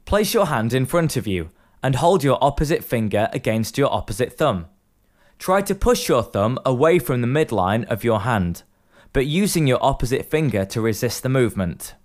Place your hand in front of you and hold your opposite finger against your opposite thumb. Try to push your thumb away from the midline of your hand, but using your opposite finger to resist the movement.